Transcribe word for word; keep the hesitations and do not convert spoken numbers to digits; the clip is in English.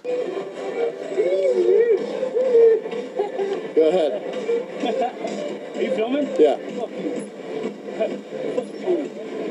Go ahead. Are you filming? Yeah. Fuck you. Fuck you.